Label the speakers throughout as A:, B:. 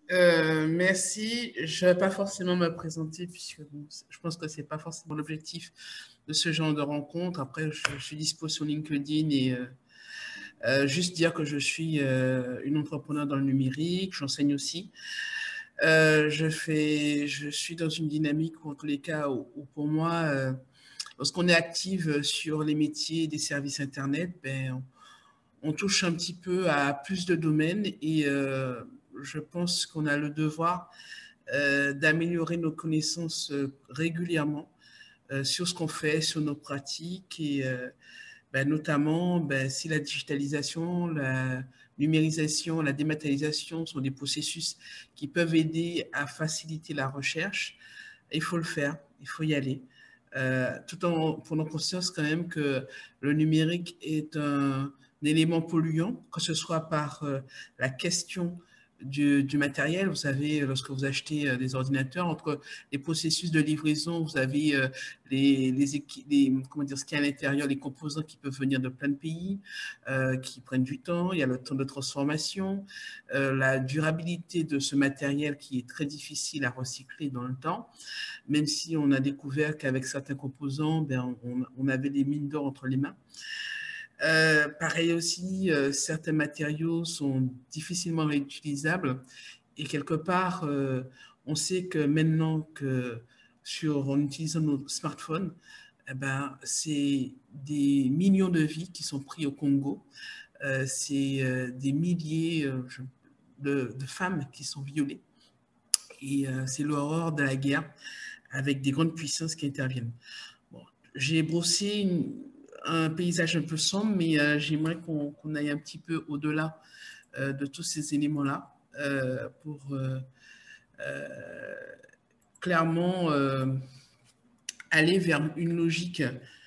A: Merci. Je ne vais pas forcément me présenter puisque bon, je pense que ce n'est pas forcément l'objectif de ce genre de rencontre. Après, je suis dispo sur LinkedIn et juste dire que je suis une entrepreneur dans le numérique. J'enseigne aussi. Je suis dans une dynamique où, en tous les cas, où pour moi, lorsqu'on est active sur les métiers des services Internet, ben, on touche un petit peu à plus de domaines et je pense qu'on a le devoir d'améliorer nos connaissances régulièrement sur ce qu'on fait, sur nos pratiques et ben, notamment ben, si la digitalisation, la numérisation, la dématérialisation sont des processus qui peuvent aider à faciliter la recherche, il faut le faire, il faut y aller. Tout en prenant conscience quand même que le numérique est un élément polluant, que ce soit par la question du matériel. Vous savez, lorsque vous achetez des ordinateurs, entre les processus de livraison, vous avez comment dire, ce qu'il y a à l'intérieur, les composants qui peuvent venir de plein de pays, qui prennent du temps. Il y a le temps de transformation, la durabilité de ce matériel qui est très difficile à recycler dans le temps, même si on a découvert qu'avec certains composants, ben, on avait des mines d'or entre les mains. Pareil aussi, certains matériaux sont difficilement réutilisables et quelque part, on sait que maintenant que en utilisant nos smartphones, eh ben, c'est des millions de vies qui sont prises au Congo, c'est des milliers de femmes qui sont violées et c'est l'horreur de la guerre avec des grandes puissances qui interviennent. Bon, j'ai brossé un paysage un peu sombre, mais j'aimerais qu'on aille un petit peu au-delà de tous ces éléments-là pour clairement aller vers une logique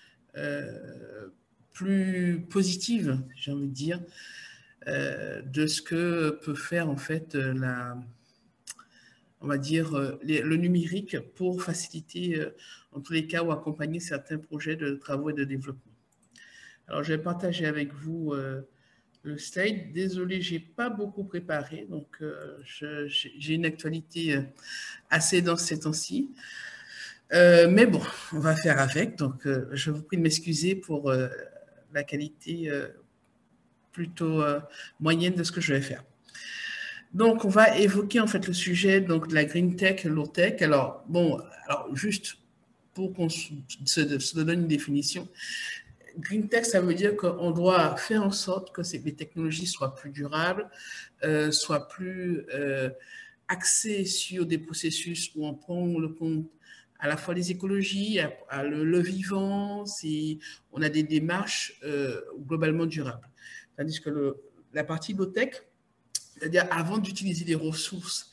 A: plus positive, j'ai envie de dire, de ce que peut faire en fait on va dire, le numérique pour faciliter, en tous les cas, ou accompagner certains projets de travaux et de développement. Alors, je vais partager avec vous le slide. Désolé, je n'ai pas beaucoup préparé, donc j'ai une actualité assez dense ces temps-ci. Mais bon, on va faire avec. Donc, je vous prie de m'excuser pour la qualité plutôt moyenne de ce que je vais faire. Donc, on va évoquer en fait le sujet donc, de la green tech, low tech. Alors, bon, alors juste pour qu'on se donne une définition, green tech, ça veut dire qu'on doit faire en sorte que les technologies soient plus durables, soient plus axées sur des processus où on prend le compte à la fois des écologies, le vivant, on a des démarches globalement durables. Tandis que la partie low tech, c'est-à-dire avant d'utiliser des ressources,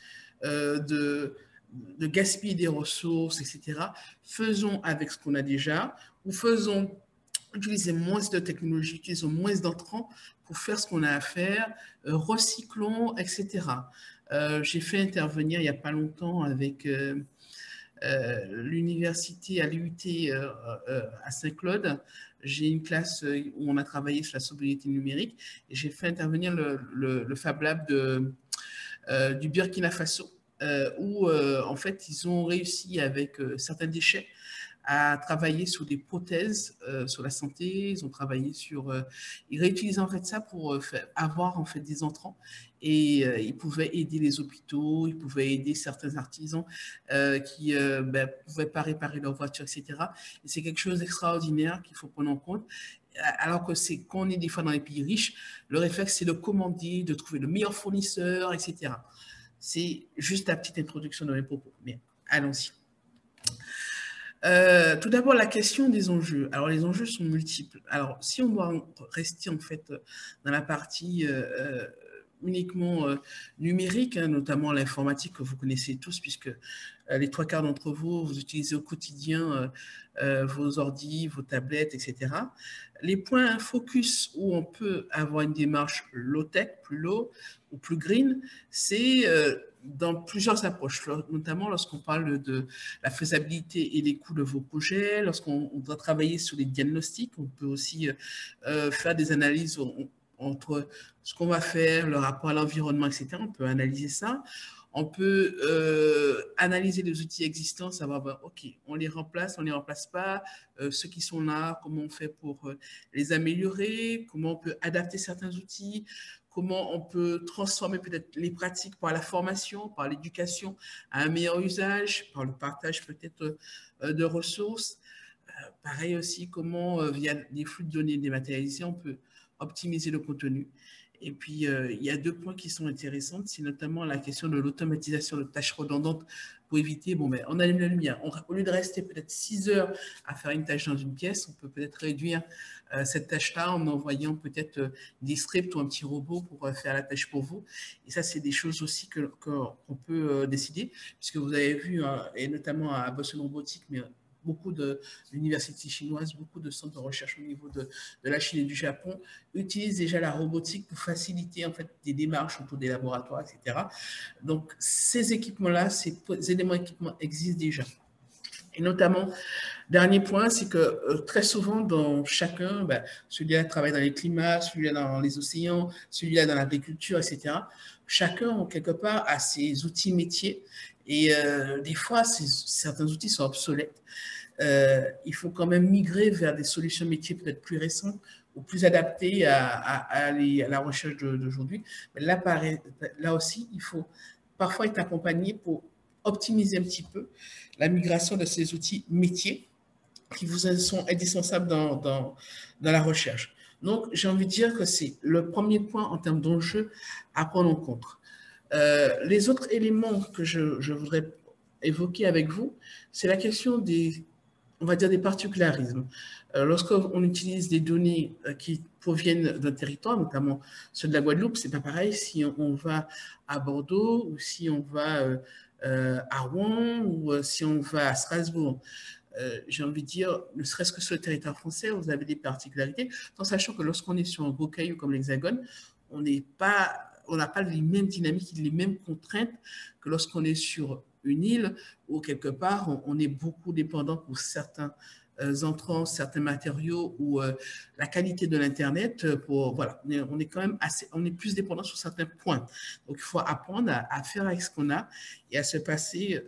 A: de gaspiller des ressources, etc., faisons avec ce qu'on a déjà ou utilisons moins de technologies, utilisons moins d'entrants pour faire ce qu'on a à faire, recyclons, etc. J'ai fait intervenir il n'y a pas longtemps avec l'université à l'UT à Saint-Claude. J'ai une classe où on a travaillé sur la sobriété numérique et j'ai fait intervenir le Fab Lab du Burkina Faso où en fait ils ont réussi avec certains déchets à travailler sur des prothèses sur la santé. Ils ont travaillé ils réutilisaient en fait ça pour avoir en fait des entrants et ils pouvaient aider les hôpitaux, ils pouvaient aider certains artisans qui ben, pouvaient pas réparer leur voiture, etc. Et c'est quelque chose d'extraordinaire qu'il faut prendre en compte. Alors que c'est quand on est des fois dans les pays riches, le réflexe c'est de commander, de trouver le meilleur fournisseur, etc. C'est juste la petite introduction de mes propos. Mais allons-y. Tout d'abord, la question des enjeux. Alors, les enjeux sont multiples. Alors, si on doit rester en fait dans la partie uniquement numérique, hein, notamment l'informatique que vous connaissez tous, puisque les trois quarts d'entre vous, vous utilisez au quotidien vos ordis, vos tablettes, etc. Les points focus où on peut avoir une démarche low-tech, plus low ou plus green, c'est dans plusieurs approches, notamment lorsqu'on parle de la faisabilité et les coûts de vos projets, lorsqu'on doit travailler sur les diagnostics, on peut aussi faire des analyses entre ce qu'on va faire, le rapport à l'environnement, etc. On peut analyser ça. On peut analyser les outils existants, savoir, ben, OK, on les remplace pas, ceux qui sont là, comment on fait pour les améliorer, comment on peut adapter certains outils, comment on peut transformer peut-être les pratiques par la formation, par l'éducation à un meilleur usage, par le partage peut-être de ressources. Pareil aussi, comment via des flux de données dématérialisés, on peut optimiser le contenu. Et puis, il y a 2 points qui sont intéressants, c'est notamment la question de l'automatisation de tâches redondantes pour éviter, bon, ben, on allume la lumière. Au lieu de rester peut-être 6 heures à faire une tâche dans une pièce, on peut peut-être réduire cette tâche-là en envoyant peut-être des scripts ou un petit robot pour faire la tâche pour vous. Et ça, c'est des choses aussi qu'on peut décider, puisque vous avez vu, et notamment à Boston Robotics, mais beaucoup d'universités chinoises, beaucoup de centres de recherche au niveau de la Chine et du Japon utilisent déjà la robotique pour faciliter en fait des démarches autour des laboratoires, etc. Donc ces équipements-là, ces éléments d'équipement existent déjà. Et notamment, dernier point, c'est que très souvent, dans chacun, ben, celui-là travaille dans les climats, celui-là dans les océans, celui-là dans l'agriculture, etc. Chacun, quelque part, a ses outils métiers. Et des fois, certains outils sont obsolètes. Il faut quand même migrer vers des solutions métiers peut-être plus récentes ou plus adaptées à la recherche d'aujourd'hui. Mais là aussi, il faut parfois être accompagné pour optimiser un petit peu la migration de ces outils métiers qui vous sont indispensables dans la recherche. Donc, j'ai envie de dire que c'est le premier point en termes d'enjeux à prendre en compte. Les autres éléments que je voudrais évoquer avec vous, c'est la question on va dire des particularismes. Lorsqu'on utilise des données qui proviennent d'un territoire, notamment ceux de la Guadeloupe, c'est pas pareil si on va à Bordeaux ou si on va à Rouen ou si on va à Strasbourg. J'ai envie de dire, ne serait-ce que sur le territoire français, vous avez des particularités, en sachant que lorsqu'on est sur un gros caillou comme l'Hexagone, on n'a pas les mêmes dynamiques, les mêmes contraintes que lorsqu'on est sur une île où quelque part on est beaucoup dépendant pour certains entrants, certains matériaux ou la qualité de l'internet. Voilà, on est quand même on est plus dépendant sur certains points. Donc il faut apprendre à faire avec ce qu'on a et à se passer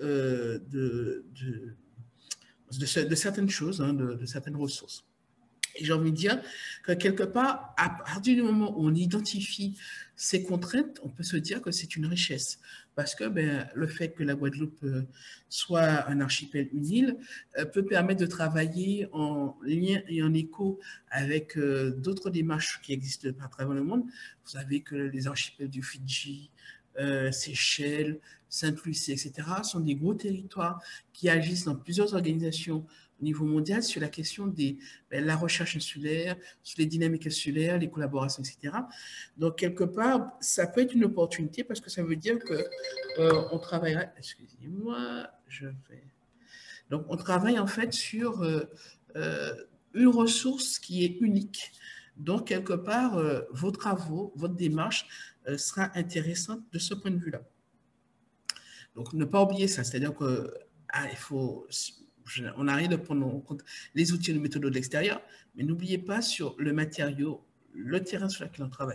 A: de certaines choses, hein, de certaines ressources. Et j'ai envie de dire que quelque part, à partir du moment où on identifie ces contraintes, on peut se dire que c'est une richesse. Parce que le fait que la Guadeloupe soit un archipel, une île, peut permettre de travailler en lien et en écho avec d'autres démarches qui existent à travers le monde. Vous savez que les archipels du Fidji, Seychelles, Sainte-Lucie, etc., sont des gros territoires qui agissent dans plusieurs organisations au niveau mondial sur la question de la recherche insulaire, sur les dynamiques insulaires, les collaborations, etc. Donc, quelque part, ça peut être une opportunité parce que ça veut dire qu'on travaillera... Excusez-moi, je vais... Donc, on travaille en fait sur une ressource qui est unique. Donc, quelque part, vos travaux, votre démarche sera intéressante de ce point de vue-là. Donc, ne pas oublier ça, c'est-à-dire que il faut, on arrive de prendre en compte les outils et les méthodes de l'extérieur, mais n'oubliez pas sur le matériau, le terrain sur lequel on travaille.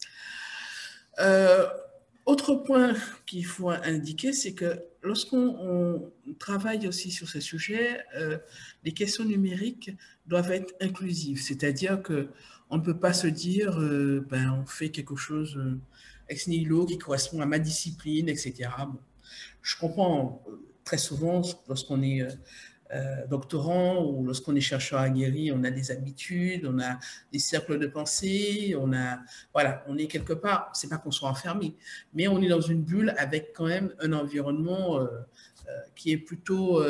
A: Autre point qu'il faut indiquer, c'est que lorsqu'on travaille aussi sur ce sujet, les questions numériques doivent être inclusives, c'est-à-dire qu'on ne peut pas se dire on fait quelque chose ex nihilo qui correspond à ma discipline, etc. Bon, je comprends très souvent lorsqu'on est doctorant ou lorsqu'on est chercheur aguerri, on a des habitudes, on a des cercles de pensée, voilà, on est quelque part, c'est pas qu'on soit enfermé, mais on est dans une bulle avec quand même un environnement qui est plutôt,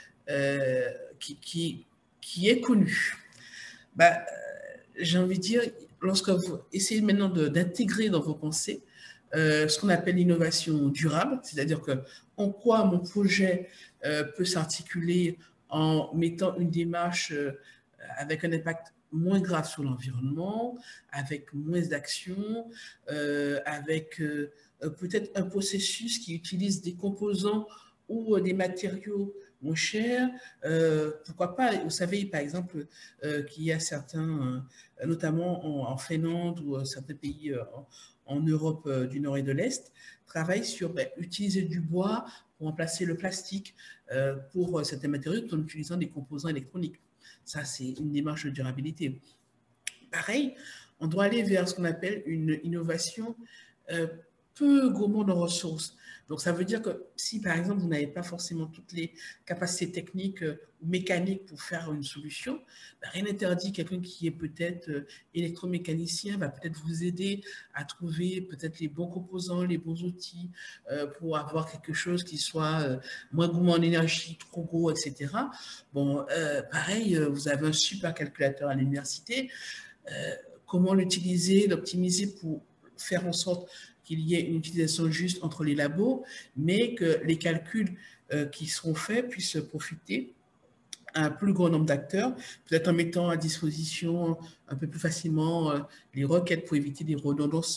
A: qui est connu. J'ai envie de dire, lorsque vous essayez maintenant d'intégrer dans vos pensées ce qu'on appelle l'innovation durable, c'est-à-dire que en quoi mon projet peut s'articuler en mettant une démarche avec un impact moins grave sur l'environnement, avec moins d'actions, avec peut-être un processus qui utilise des composants ou des matériaux moins chers. Pourquoi pas, vous savez, par exemple, qu'il y a certains, notamment en Finlande ou certains pays en Europe du Nord et de l'Est, travaillent sur utiliser du bois pour remplacer le plastique pour certains matériaux tout en utilisant des composants électroniques. Ça, c'est une démarche de durabilité. Pareil, on doit aller vers ce qu'on appelle une innovation peu gourmand en ressources. Donc, ça veut dire que si, par exemple, vous n'avez pas forcément toutes les capacités techniques ou mécaniques pour faire une solution, rien n'interdit quelqu'un qui est peut-être électromécanicien va peut-être vous aider à trouver peut-être les bons composants, les bons outils pour avoir quelque chose qui soit moins gourmand en énergie, trop gros, etc. Bon, pareil, vous avez un super calculateur à l'université. Comment l'utiliser, l'optimiser pour faire en sorte qu'il y ait une utilisation juste entre les labos, mais que les calculs qui seront faits puissent profiter à un plus grand nombre d'acteurs, peut-être en mettant à disposition un peu plus facilement les requêtes pour éviter des redondances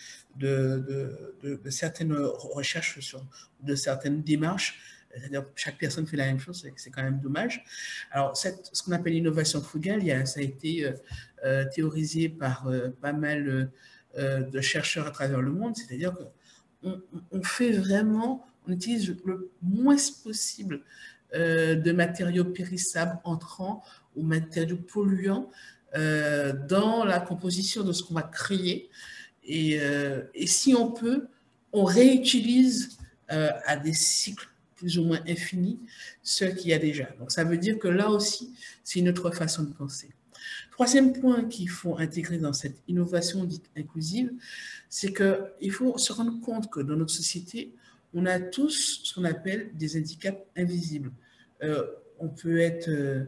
A: de certaines recherches, de certaines démarches. C'est-à-dire chaque personne fait la même chose, c'est quand même dommage. Alors, ce qu'on appelle l'innovation frugale, ça a été théorisé par pas mal de chercheurs à travers le monde, c'est-à-dire qu'on fait vraiment, on utilise le moins possible de matériaux périssables entrant ou matériaux polluants dans la composition de ce qu'on va créer. Et si on peut, on réutilise à des cycles plus ou moins infinis ce qu'il y a déjà. Donc ça veut dire que là aussi, c'est une autre façon de penser. Troisième point qu'il faut intégrer dans cette innovation dite inclusive, c'est qu'il faut se rendre compte que dans notre société, on a tous ce qu'on appelle des handicaps invisibles. On peut être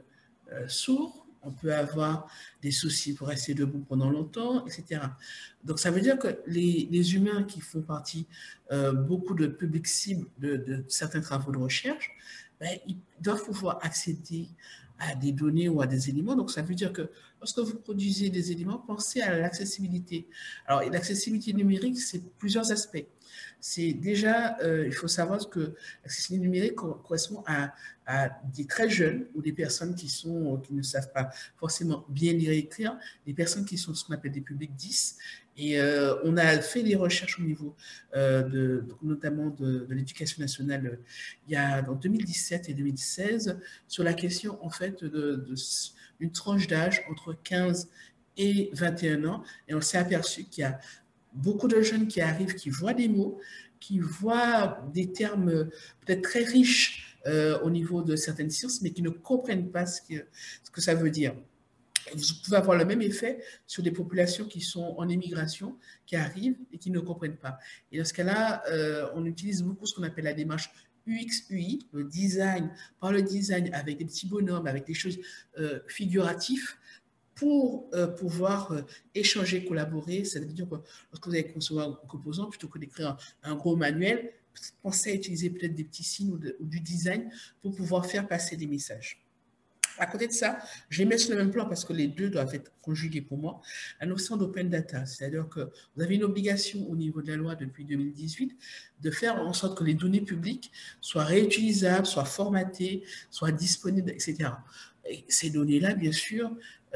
A: sourd, on peut avoir des soucis pour rester debout pendant longtemps, etc. Donc ça veut dire que les humains qui font partie beaucoup de publics cibles de certains travaux de recherche, ils doivent pouvoir accéder à des données ou à des éléments. Donc ça veut dire que lorsque vous produisez des éléments, pensez à l'accessibilité. Alors l'accessibilité numérique, c'est plusieurs aspects. C'est déjà, il faut savoir que l'accessibilité numérique correspond à des très jeunes ou des personnes qui ne savent pas forcément bien lire et écrire, des personnes qui sont ce qu'on appelle des publics 10. Et on a fait des recherches au niveau notamment de l'éducation nationale il y a en 2017 et 2016 sur la question en fait d'une tranche d'âge entre 15 et 21 ans. Et on s'est aperçu qu'il y a beaucoup de jeunes qui arrivent, qui voient des mots, qui voient des termes peut-être très riches au niveau de certaines sciences, mais qui ne comprennent pas ce que ça veut dire. Vous pouvez avoir le même effet sur des populations qui sont en émigration, qui arrivent et qui ne comprennent pas. Et dans ce cas-là, on utilise beaucoup ce qu'on appelle la démarche UX-UI, le design, par le design avec des petits bonhommes, avec des choses figuratives, pour pouvoir échanger, collaborer. C'est-à-dire que lorsque vous allez concevoir un composant, plutôt que d'écrire un gros manuel, pensez à utiliser peut-être des petits signes ou du design pour pouvoir faire passer des messages. À côté de ça, j'ai mis sur le même plan parce que les deux doivent être conjugués pour moi, la notion d'open data, c'est-à-dire que vous avez une obligation au niveau de la loi depuis 2018 de faire en sorte que les données publiques soient réutilisables, soient formatées, soient disponibles, etc. Et ces données-là, bien sûr,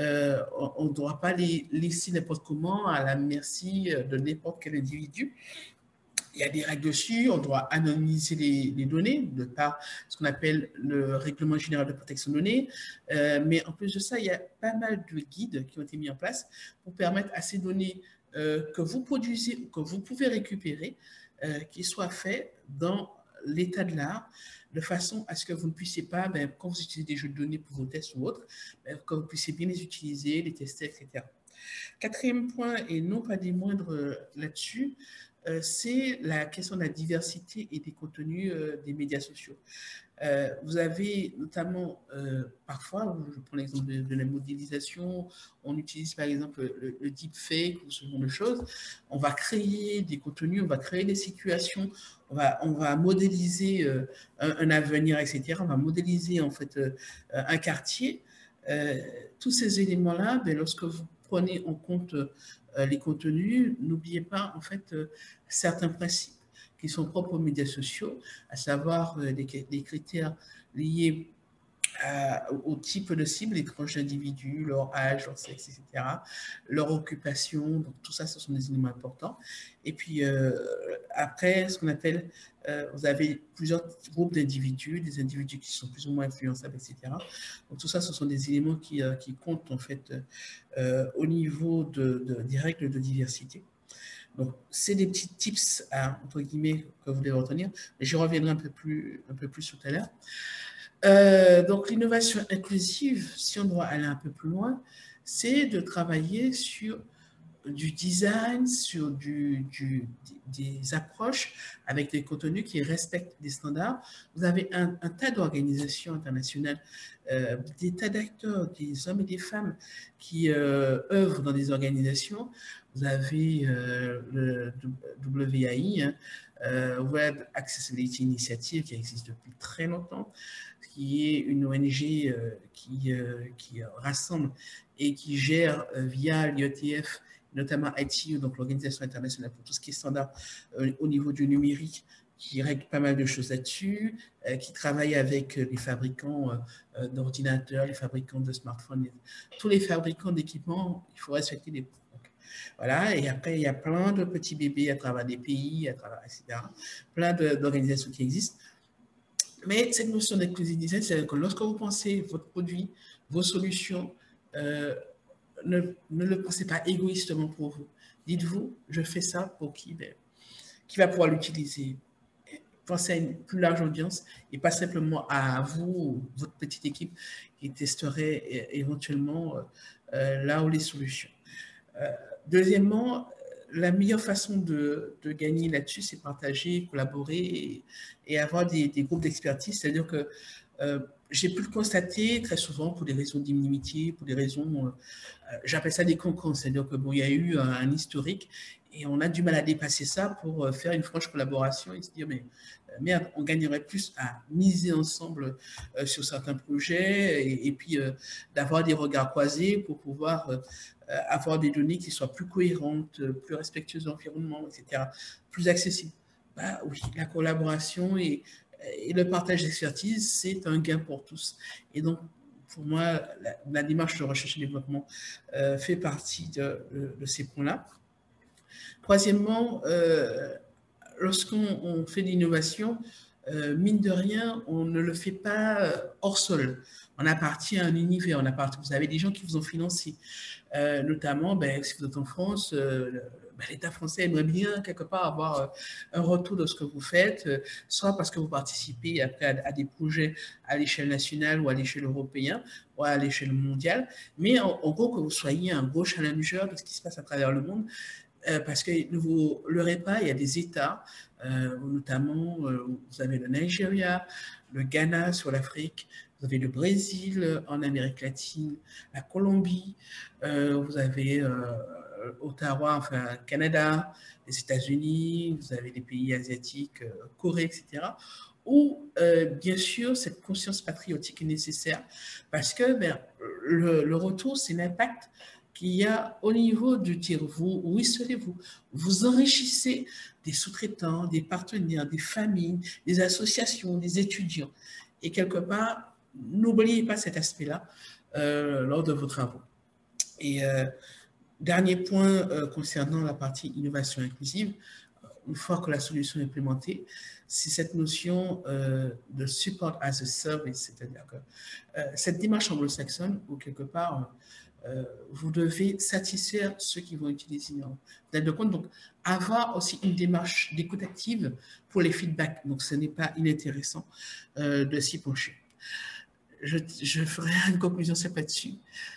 A: on ne doit pas les laisser n'importe comment à la merci de n'importe quel individu. Il y a des règles dessus, on doit anonymiser les données de par ce qu'on appelle le règlement général de protection des données. Mais en plus de ça, il y a pas mal de guides qui ont été mis en place pour permettre à ces données que vous produisez ou que vous pouvez récupérer, qu'ils soient faits dans l'état de l'art, de façon à ce que vous ne puissiez pas, quand vous utilisez des jeux de données pour vos tests ou autres, que vous puissiez bien les utiliser, les tester, etc. Quatrième point, et non pas des moindres là-dessus, c'est la question de la diversité et des contenus des médias sociaux. Vous avez notamment parfois, je prends l'exemple de la modélisation, on utilise par exemple le deepfake ou ce genre de choses, on va créer des contenus, on va créer des situations, on va modéliser un avenir, etc. On va modéliser en fait un quartier. Tous ces éléments-là, lorsque vous prenez en compte les contenus, n'oubliez pas en fait certains principes qui sont propres aux médias sociaux, à savoir des critères liés au type de cible, les tranches d'individus, leur âge, leur sexe, etc., leur occupation, donc tout ça, ce sont des éléments importants. Et puis après, ce qu'on appelle, vous avez plusieurs groupes d'individus, des individus qui sont plus ou moins influençables, etc. Donc tout ça, ce sont des éléments qui comptent en fait au niveau des règles de diversité. Donc, c'est des petits tips, entre guillemets, que vous devez retenir. J'y reviendrai un peu plus tout à l'heure. Donc, l'innovation inclusive, si on doit aller un peu plus loin, c'est de travailler sur du design, sur des approches avec des contenus qui respectent des standards. Vous avez un tas d'organisations internationales, des tas d'acteurs, des hommes et des femmes qui œuvrent dans des organisations. Vous avez le WAI, hein, Web Accessibility Initiative, qui existe depuis très longtemps, qui est une ONG qui rassemble et qui gère via l'IETF, notamment ITU, donc l'Organisation internationale pour tout ce qui est standard au niveau du numérique, qui règle pas mal de choses là-dessus, qui travaille avec les fabricants d'ordinateurs, les fabricants de smartphones, tous les fabricants d'équipements, il faut respecter les... Voilà, et après, il y a plein de petits bébés à travers des pays, à travers, etc. Plein d'organisations qui existent. Mais cette notion d'inclusivité, c'est que lorsque vous pensez votre produit, vos solutions, ne le pensez pas égoïstement pour vous. Dites-vous, je fais ça pour qui va pouvoir l'utiliser. Pensez à une plus large audience et pas simplement à vous, votre petite équipe qui testerait éventuellement là où les solutions. Deuxièmement, la meilleure façon de gagner là-dessus, c'est partager, collaborer et avoir des groupes d'expertise. C'est-à-dire que j'ai pu le constater très souvent pour des raisons d'inimitié, pour des raisons, j'appelle ça des cancans, c'est-à-dire que bon, il y a eu un historique et on a du mal à dépasser ça pour faire une franche collaboration et se dire mais merde, on gagnerait plus à miser ensemble sur certains projets et puis d'avoir des regards croisés pour pouvoir avoir des données qui soient plus cohérentes, plus respectueuses de l'environnement, etc., plus accessibles. Bah oui, la collaboration et le partage d'expertise, c'est un gain pour tous. Et donc, pour moi, la démarche de recherche et développement fait partie de ces points-là. Troisièmement, lorsqu'on fait de l'innovation, mine de rien, on ne le fait pas hors sol. On appartient à un univers, vous avez des gens qui vous ont financé. Notamment, ben, si vous êtes en France, l'État français aimerait bien quelque part avoir un retour de ce que vous faites, soit parce que vous participez après à des projets à l'échelle nationale ou à l'échelle européenne ou à l'échelle mondiale, mais en gros que vous soyez un gros challenger de ce qui se passe à travers le monde, parce que ne vous leurrez pas, il y a des États, notamment vous avez le Nigeria, le Ghana sur l'Afrique, vous avez le Brésil en Amérique latine, la Colombie, vous avez Ottawa, enfin Canada, les États-Unis, vous avez les pays asiatiques, Corée, etc., où, bien sûr, cette conscience patriotique est nécessaire parce que ben, le retour, c'est l'impact qu'il y a au niveau du tir. Vous ruisselez-vous, vous enrichissez des sous-traitants, des partenaires, des familles, des associations, des étudiants. Et quelque part, n'oubliez pas cet aspect-là lors de vos travaux. Et dernier point concernant la partie innovation inclusive, une fois que la solution est implémentée, c'est cette notion de support as a service, c'est-à-dire que cette démarche anglo-saxonne, où quelque part, vous devez satisfaire ceux qui vont utiliser. Vous êtes de compte, donc avoir aussi une démarche d'écoute active pour les feedbacks. Donc ce n'est pas inintéressant de s'y pencher. Je ferai une conclusion c'est là-dessus.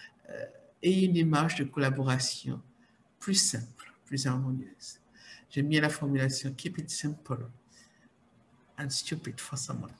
A: Et une démarche de collaboration plus simple, plus harmonieuse. J'aime bien la formulation keep it simple and stupid for someone.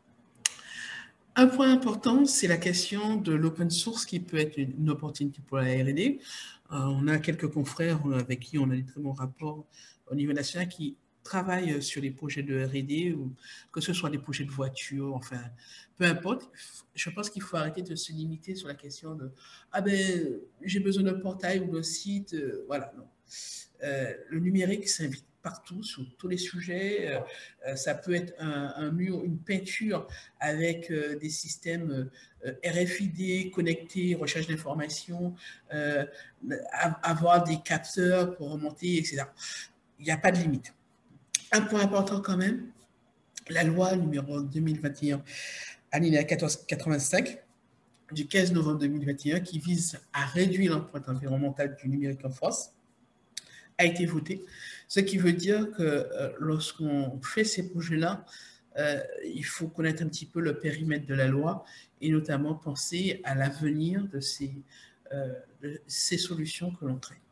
A: Un point important, c'est la question de l'open source qui peut être une opportunité pour la R&D. On a quelques confrères avec qui on a des très bons rapports au niveau national qui travaillent sur les projets de R&D, ou que ce soit des projets de voitures, enfin, peu importe. Je pense qu'il faut arrêter de se limiter sur la question de « Ah ben, j'ai besoin d'un portail ou d'un site. » Voilà, non. Le numérique s'invite partout, sur tous les sujets. Ça peut être un mur, une peinture avec des systèmes RFID connectés, recherche d'informations, avoir des capteurs pour remonter, etc. Il n'y a pas de limite. Un point important quand même, la loi numéro 2021, alinéa 1485, du 15 novembre 2021, qui vise à réduire l'empreinte environnementale du numérique en France, a été votée. Ce qui veut dire que lorsqu'on fait ces projets-là, il faut connaître un petit peu le périmètre de la loi et notamment penser à l'avenir de ces solutions que l'on crée.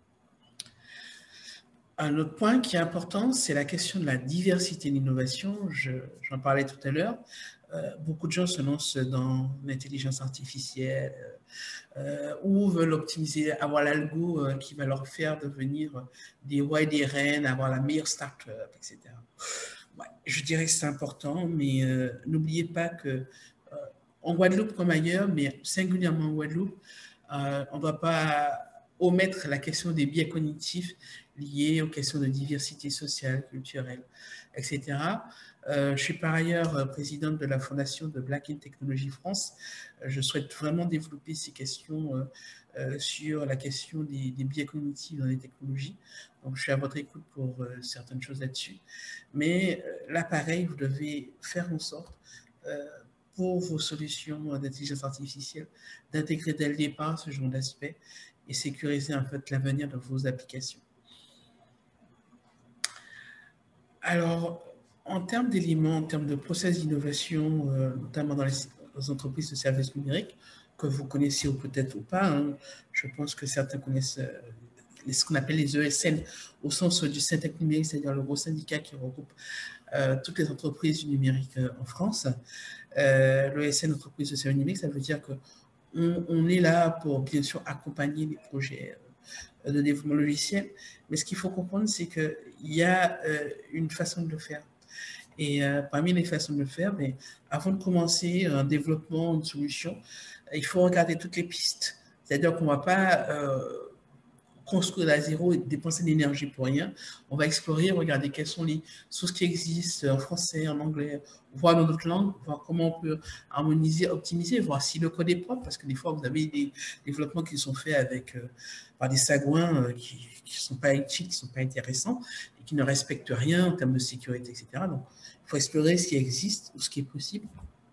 A: Un autre point qui est important, c'est la question de la diversité et l'innovation. J'en parlais tout à l'heure. Beaucoup de gens se lancent dans l'intelligence artificielle ou veulent optimiser, avoir l'algo qui va leur faire devenir des rois et des reines, avoir la meilleure start-up, etc. Ouais, je dirais que c'est important, mais n'oubliez pas que en Guadeloupe comme ailleurs, mais singulièrement en Guadeloupe, on ne doit pas omettre la question des biais cognitifs liés aux questions de diversité sociale, culturelle, etc. Je suis par ailleurs présidente de la fondation de Black in Technology France. Je souhaite vraiment développer ces questions sur la question des biais cognitifs dans les technologies. Donc, je suis à votre écoute pour certaines choses là-dessus. Mais là, pareil, vous devez faire en sorte pour vos solutions d'intelligence artificielle, d'intégrer dès le départ ce genre d'aspect et sécuriser en fait l'avenir de vos applications. Alors, en termes d'éléments, en termes de process d'innovation, notamment dans les entreprises de services numériques, que vous connaissez ou peut-être ou pas, hein, je pense que certains connaissent ce qu'on appelle les ESN au sens du Syntec numérique, c'est-à-dire le gros syndicat qui regroupe toutes les entreprises du numérique en France. L'ESN, entreprise de services numériques, ça veut dire qu'on est là pour bien sûr accompagner les projets de développement logiciel, mais ce qu'il faut comprendre, c'est qu'il y a une façon de le faire. Et parmi les façons de le faire, mais avant de commencer un développement, une solution, il faut regarder toutes les pistes. C'est-à-dire qu'on ne va pas construire à zéro et dépenser de l'énergie pour rien. On va explorer, regarder quelles sont les sources qui existent en français, en anglais, voir dans d'autres langues, voir comment on peut harmoniser, optimiser, voir si le code est propre, parce que des fois, vous avez des développements qui sont faits avec, par des sagouins qui ne sont pas éthiques, qui ne sont pas intéressants, et qui ne respectent rien en termes de sécurité, etc. Donc, il faut explorer ce qui existe ou ce qui est possible.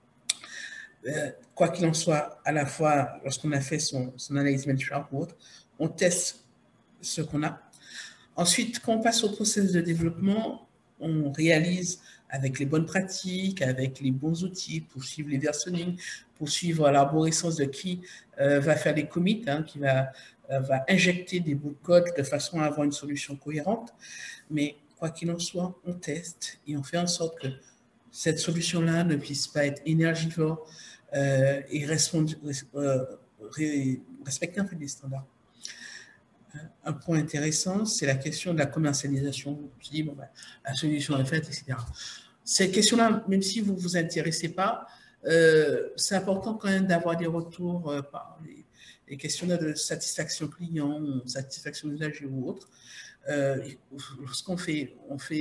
A: Quoi qu'il en soit, à la fois, lorsqu'on a fait son analyse benchmark ou autre, on teste ce qu'on a. Ensuite, quand on passe au processus de développement, on réalise avec les bonnes pratiques, avec les bons outils pour suivre les versionning, pour suivre l'arborescence de qui va faire les commits, hein, qui va injecter des bouts de code de façon à avoir une solution cohérente. Mais quoi qu'il en soit, on teste et on fait en sorte que cette solution-là ne puisse pas être énergivore et respecter en fait les standards. Un point intéressant, c'est la question de la commercialisation. Je dis, bon, ben, la solution est faite, etc. Cette question-là, même si vous ne vous intéressez pas, c'est important quand même d'avoir des retours par les questionnaires de satisfaction client, satisfaction usager ou autre. Lorsqu'on fait,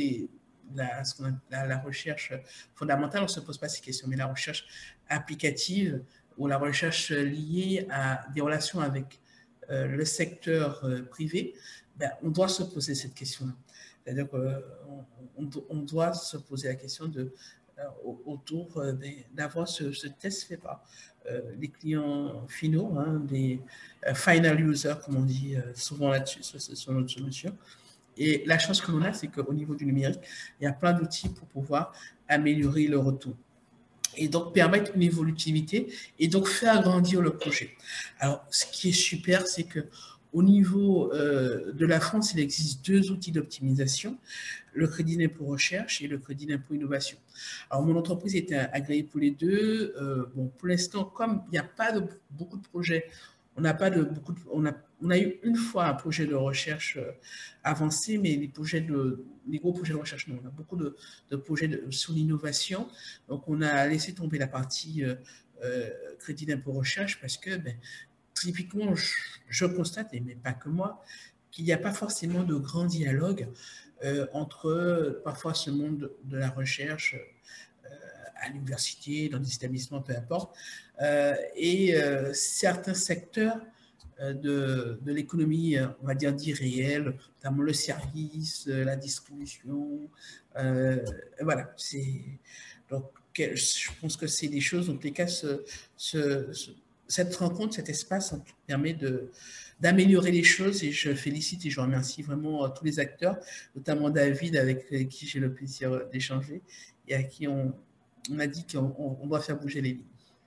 A: la recherche fondamentale, on ne se pose pas ces questions, mais la recherche applicative ou la recherche liée à des relations avec le secteur privé, ben, on doit se poser cette question-là. C'est-à-dire qu'on doit se poser la question autour d'avoir ce test fait par les clients finaux, hein, des final users, comme on dit souvent là-dessus, sur notre solution. Et la chance que l'on a, c'est qu'au niveau du numérique, il y a plein d'outils pour pouvoir améliorer le retour. Et donc permettre une évolutivité et donc faire grandir le projet. Alors, ce qui est super, c'est qu'au niveau de la France, il existe 2 outils d'optimisation, le crédit d'impôt recherche et le crédit d'impôt innovation. Alors, mon entreprise était agréée pour les 2. Bon, pour l'instant, comme il n'y a pas beaucoup de projets, on n'a pas de beaucoup de, on a eu une fois un projet de recherche avancé, mais les gros projets de recherche, non. On a beaucoup de projets sur l'innovation. Donc, on a laissé tomber la partie crédit d'impôt recherche parce que, ben, typiquement, je constate, mais pas que moi, qu'il n'y a pas forcément de grand dialogue entre parfois ce monde de la recherche à l'université, dans des établissements, peu importe, et certains secteurs de l'économie, on va dire, dit réel, notamment le service, la distribution. Voilà, donc, je pense que c'est des choses, en tous les cas, cette rencontre, cet espace permet d'améliorer les choses et je félicite et je remercie vraiment tous les acteurs, notamment David avec qui j'ai le plaisir d'échanger et à qui on a dit qu'on doit faire bouger les lignes.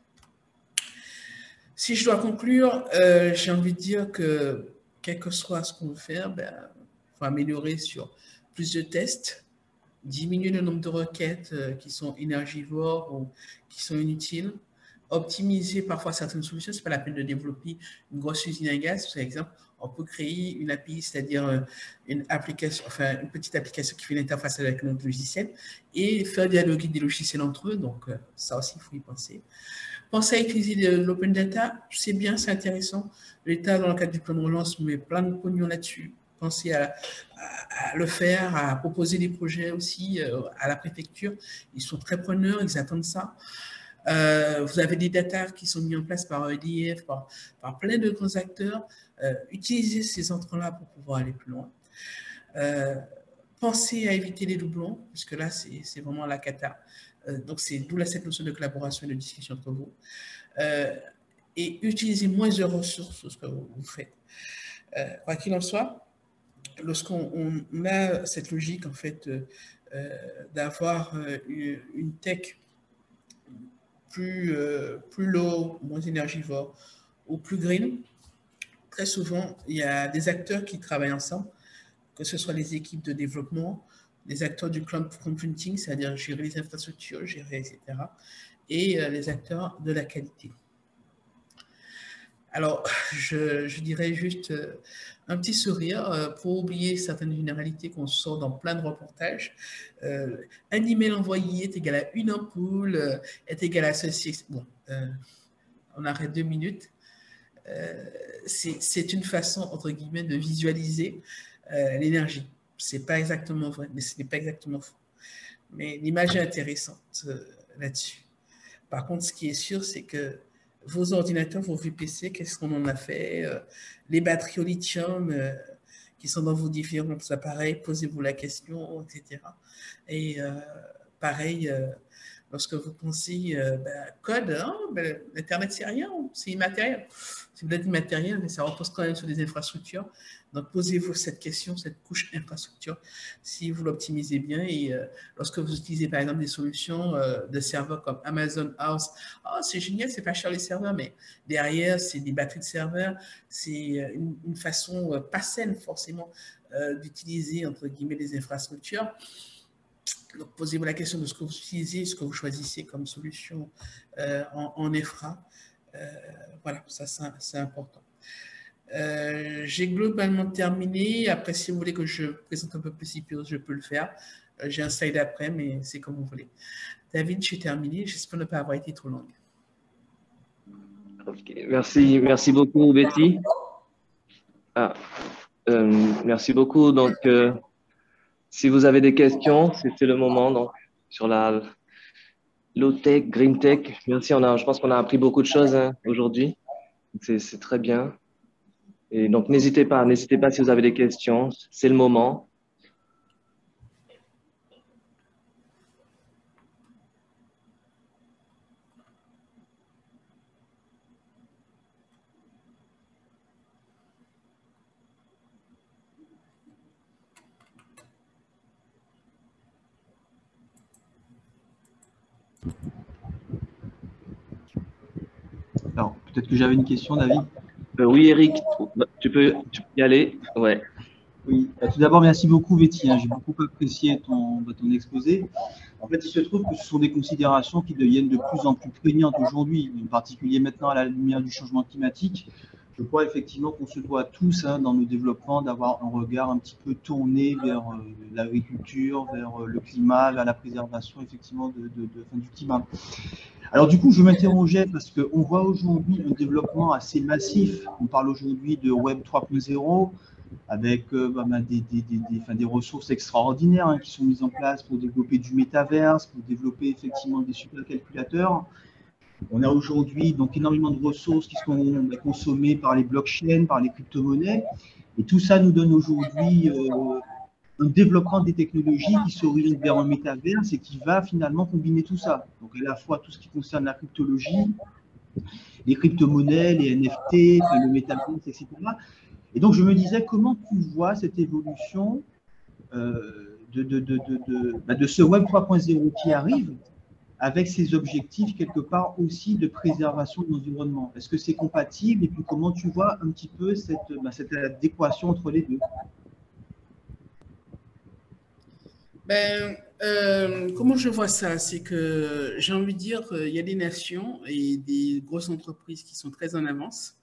A: Si je dois conclure, j'ai envie de dire que quel que soit ce qu'on veut faire, il faut améliorer sur plus de tests, diminuer le nombre de requêtes qui sont énergivores ou qui sont inutiles, optimiser parfois certaines solutions. Ce n'est pas la peine de développer une grosse usine à gaz, par exemple. On peut créer une API, c'est-à-dire une application, enfin une petite application qui fait l'interface avec notre logiciel et faire dialoguer des logiciels entre eux. Donc, ça aussi, il faut y penser. Pensez à utiliser l'open data, c'est bien, c'est intéressant. L'État, dans le cadre du plan de relance, met plein de pognon là-dessus. Pensez à le faire, à proposer des projets aussi à la préfecture. Ils sont très preneurs, ils attendent ça. Vous avez des data qui sont mis en place par EDF, par plein de grands acteurs. Utilisez ces entrants-là pour pouvoir aller plus loin. Pensez à éviter les doublons, puisque là, c'est vraiment la cata. Donc, c'est d'où cette notion de collaboration et de discussion entre vous. Et utilisez moins de ressources que ce que vous faites. Quoi qu'il en soit, lorsqu'on a cette logique, en fait, d'avoir une tech plus low, moins énergivore ou plus green, très souvent, il y a des acteurs qui travaillent ensemble, que ce soit les équipes de développement, les acteurs du cloud computing, c'est-à-dire gérer les infrastructures, gérer, etc., et les acteurs de la qualité. Alors, je dirais juste un petit sourire pour oublier certaines généralités qu'on sort dans plein de reportages. Un email envoyé est égal à une ampoule, est égal à ceci. Bon, on arrête 2 minutes. C'est une façon, entre guillemets, de visualiser l'énergie. C'est pas exactement vrai, mais ce n'est pas exactement faux. Mais l'image est intéressante là-dessus. Par contre, ce qui est sûr, c'est que vos ordinateurs, vos VPC, qu'est-ce qu'on en a fait? Les batteries au lithium qui sont dans vos différents appareils, posez-vous la question, etc. Et pareil, lorsque vous pensez code, hein, l'Internet, c'est rien, c'est immatériel. C'est peut-être immatériel, mais ça repose quand même sur des infrastructures. Donc, posez-vous cette question, cette couche infrastructure, si vous l'optimisez bien. Et lorsque vous utilisez, par exemple, des solutions de serveurs comme Amazon House, oh, c'est génial, c'est pas cher les serveurs, mais derrière, c'est des batteries de serveurs. C'est une façon pas saine, forcément, d'utiliser, entre guillemets, les infrastructures. Donc, posez-vous la question de ce que vous utilisez, ce que vous choisissez comme solution en infra. Voilà, ça, c'est important. J'ai globalement terminé. Après, si vous voulez que je présente un peu plus CPO, je peux le faire. J'ai un slide après, mais c'est comme vous voulez. David, j'ai terminé. J'espère ne pas avoir été trop longue.
B: Okay. Merci beaucoup, Betty. Merci beaucoup. Donc, si vous avez des questions, c'est le moment. Donc, sur la low-tech, green-tech, merci. Je pense qu'on a appris beaucoup de choses aujourd'hui. C'est très bien. Et donc, n'hésitez pas si vous avez des questions. C'est le moment.
C: Alors, peut-être que j'avais une question, David.
B: Oui, Eric, tu peux y aller. Ouais.
C: Oui, tout d'abord, merci beaucoup, Betty. J'ai beaucoup apprécié ton exposé. En fait, il se trouve que ce sont des considérations qui deviennent de plus en plus prégnantes aujourd'hui, en particulier maintenant à la lumière du changement climatique. Je crois effectivement qu'on se doit tous, dans nos développements, d'avoir un regard un petit peu tourné vers l'agriculture, vers le climat, vers la préservation effectivement du climat. Alors du coup, je m'interrogeais parce qu'on voit aujourd'hui un développement assez massif. On parle aujourd'hui de Web 3.0. avec des ressources extraordinaires hein, qui sont mises en place pour développer du métaverse, pour développer effectivement des supercalculateurs. On a aujourd'hui donc énormément de ressources qui sont consommées par les blockchains, par les crypto-monnaies. Et tout ça nous donne aujourd'hui un développement des technologies qui s'oriente vers un métaverse et qui va finalement combiner tout ça. Donc à la fois tout ce qui concerne la cryptologie, les crypto-monnaies, les NFT, le métaverse, etc. Et donc je me disais, comment tu vois cette évolution de ce Web 3.0 qui arrive avec ces objectifs quelque part aussi de préservation de l'environnement? Est-ce que c'est compatible? Et puis comment tu vois un petit peu cette adéquation entre les deux?
A: Comment je vois ça? C'est que j'ai envie de dire, il y a des nations et des grosses entreprises qui sont très en avance.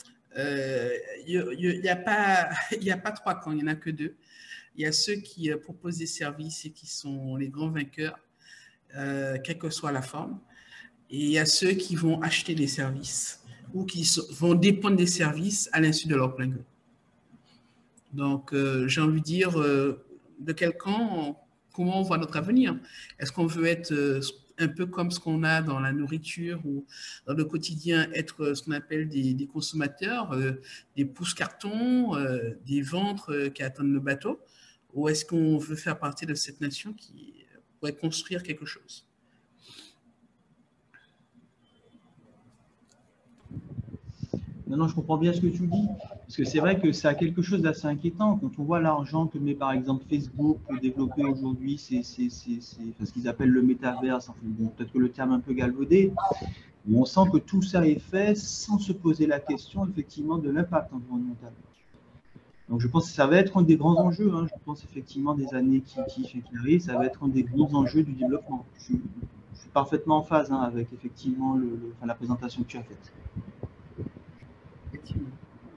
A: Il n'y a pas, il y a pas trois camps, il n'y en a que deux. Il y a ceux qui proposent des services et qui sont les grands vainqueurs, quelle que soit la forme. Et il y a ceux qui vont acheter des services ou qui vont dépendre des services à l'insu de leur plein gré. Donc, j'ai envie de dire, de quel camp, comment on voit notre avenir? Est-ce qu'on veut être un peu comme ce qu'on a dans la nourriture ou dans le quotidien, être ce qu'on appelle des consommateurs, des pouces-cartons, des ventres qui attendent le bateau? Ou est-ce qu'on veut faire partie de cette nation qui pourrait construire quelque chose?
C: Non, je comprends bien ce que tu dis, parce que c'est vrai que ça a quelque chose d'assez inquiétant quand on voit l'argent que met par exemple Facebook pour développer aujourd'hui ce qu'ils appellent le métaverse, enfin, bon, peut-être que le terme est un peu galvaudé, mais on sent que tout ça est fait sans se poser la question effectivement de l'impact environnemental. Donc je pense que ça va être un des grands enjeux, hein. Je pense effectivement des années qui arrivent, ça va être un des grands enjeux du développement. Je suis parfaitement en phase hein, avec effectivement la présentation que tu as faite.
A: Effectivement.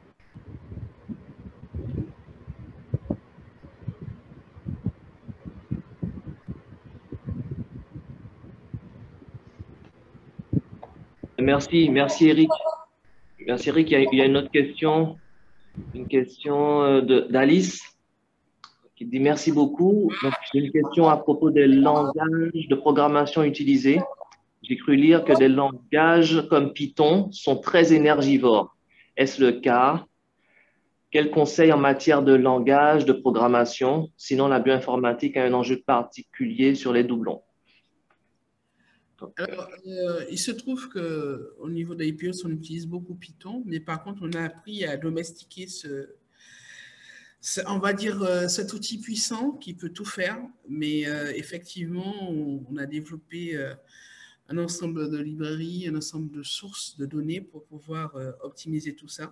B: Merci Eric. Merci Eric. Il y a une autre question, une question d'Alice qui dit merci beaucoup. Donc, j'ai une question à propos des langages de programmation utilisés. J'ai cru lire que des langages comme Python sont très énergivores. Est-ce le cas? Quels conseils en matière de langage de programmation? Sinon, la bioinformatique a un enjeu particulier sur les doublons.
A: Alors, il se trouve qu'au niveau de l'IPOS, on utilise beaucoup Python, mais par contre, on a appris à domestiquer on va dire, cet outil puissant qui peut tout faire, mais effectivement, on a développé un ensemble de librairies, un ensemble de sources de données pour pouvoir optimiser tout ça.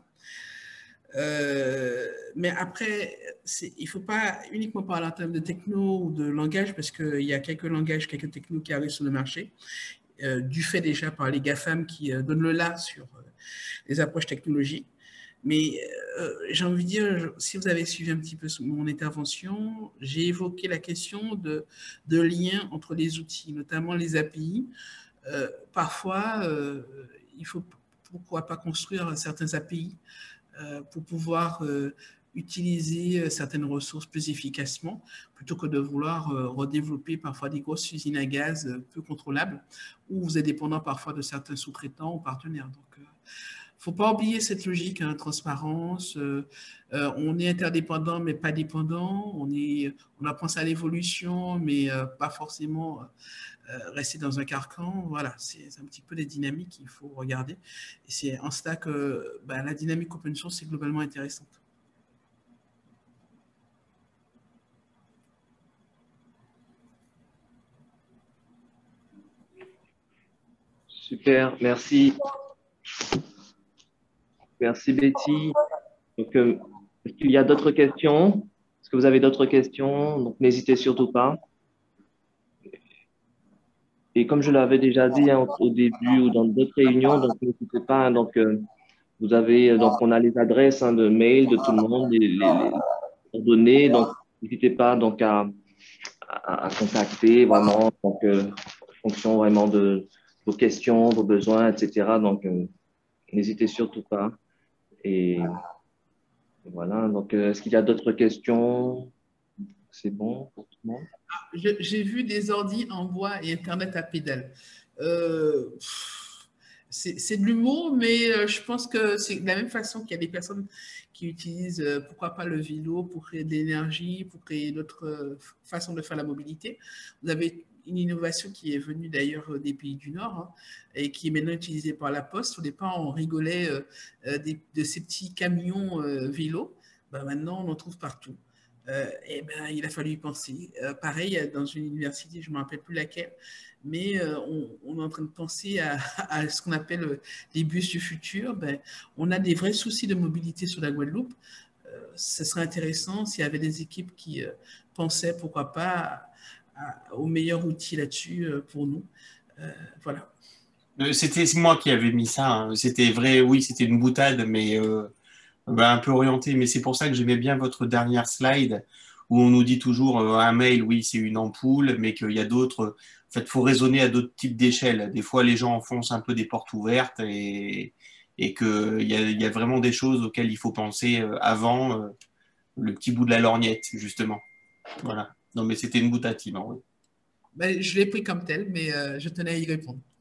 A: Mais après, il ne faut pas uniquement parler en termes de techno ou de langage, parce qu'il y a quelques langages, quelques technos qui arrivent sur le marché, du fait déjà par les GAFAM qui donnent le là sur les approches technologiques. Mais j'ai envie de dire, si vous avez suivi un petit peu mon intervention, j'ai évoqué la question de lien entre les outils, notamment les API. Parfois, il faut pourquoi pas construire certains API pour pouvoir utiliser certaines ressources plus efficacement, plutôt que de vouloir redévelopper parfois des grosses usines à gaz peu contrôlables, où vous êtes dépendant parfois de certains sous-traitants ou partenaires. Donc, il ne faut pas oublier cette logique, hein, transparence. On est interdépendant, mais pas dépendant. On a pensé à l'évolution, mais pas forcément rester dans un carcan. Voilà, c'est un petit peu les dynamiques qu'il faut regarder. Et c'est en cela que la dynamique open source est globalement intéressante.
B: Super, merci. Merci Betty. Donc, est-ce qu'il y a d'autres questions? Est-ce que vous avez d'autres questions? Donc, n'hésitez surtout pas. Et comme je l'avais déjà dit hein, au début ou dans d'autres réunions, donc n'hésitez pas. Hein, donc, vous avez, donc on a les adresses hein, de mail de tout le monde, les coordonnées. Donc, n'hésitez pas donc à contacter vraiment donc, en fonction vraiment de vos questions, vos besoins, etc. Donc, n'hésitez surtout pas. Et Voilà, donc est-ce qu'il y a d'autres questions? C'est bon pour tout le monde?
A: J'ai vu des ordi en bois et Internet à pédale. Euh, c'est de l'humour, mais je pense que c'est de la même façon qu'il y a des personnes qui utilisent, pourquoi pas le vélo pour créer de l'énergie, pour créer d'autres façons de faire la mobilité. Vous avez une innovation qui est venue d'ailleurs des pays du Nord hein, et qui est maintenant utilisée par la Poste. Au départ, on rigolait de ces petits camions vélos. Ben, maintenant, on en trouve partout. Eh ben, il a fallu y penser. Pareil, dans une université, je ne me rappelle plus laquelle, mais on est en train de penser à ce qu'on appelle les bus du futur. Ben, on a des vrais soucis de mobilité sur la Guadeloupe. Ce serait intéressant s'il y avait des équipes qui pensaient, pourquoi pas, au meilleur outil là-dessus pour nous. Voilà.
D: C'était moi qui avais mis ça. Hein. C'était vrai, oui, c'était une boutade, mais un peu orienté. Mais c'est pour ça que j'aimais bien votre dernière slide où on nous dit toujours un mail, oui, c'est une ampoule, mais qu'il y a d'autres. En fait, il faut raisonner à d'autres types d'échelles. Des fois, les gens enfoncent un peu des portes ouvertes et qu'il y a vraiment des choses auxquelles il faut penser avant le petit bout de la lorgnette, justement. Voilà. Non, mais c'était une boutade, Yvan, oui.
A: Ben, je l'ai pris comme tel, mais je tenais à y répondre.